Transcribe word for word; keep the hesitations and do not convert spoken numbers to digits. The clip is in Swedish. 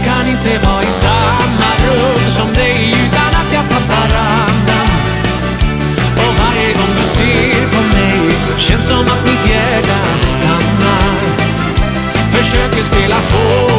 Jag kan inte vara i samma rum som dig utan att jag tappar andan. Och varje gång du ser på mig känns som att mitt hjärta stannar. Försöker spela svår